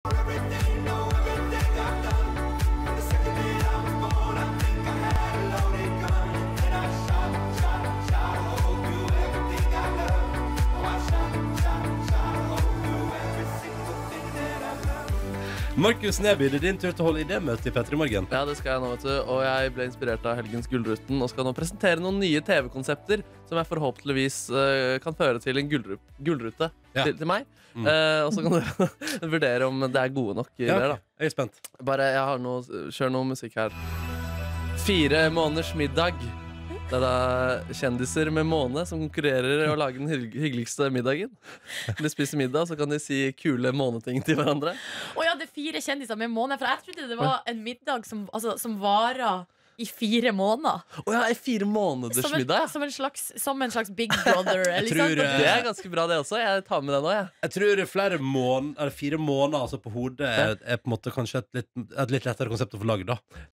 Markus Neby, det din tur til å holde idémøte i P3 Morgen. Ja, det skal jeg nå, vet du. Og jeg ble inspirert av Helgens Gullruten og skal nå presentere noen nye TV-konsepter som jeg forhåpentligvis kan føre til en gullrute til meg. Og så kan du vurdere om det er gode nok ideer, da. Jeg er spent. Jeg har kjør noe musikk her. 4 måneders middag. Det er da kjendiser med måne som konkurrerer i å lage den hyggeligste middagen. De spiser middag, så kan de si kule måneting til hverandre. Åja, det er 4 kjendiser med måne. For jeg trodde det var en middag som varer i 4 måneder. Åja, 4 måneders middag, som en slags Big Brother. Det er ganske bra det også. Jeg tar med det nå, jeg. Jeg tror 4 måneder altså på hodet er på en måte kanskje et litt lettere konsept å få laget da.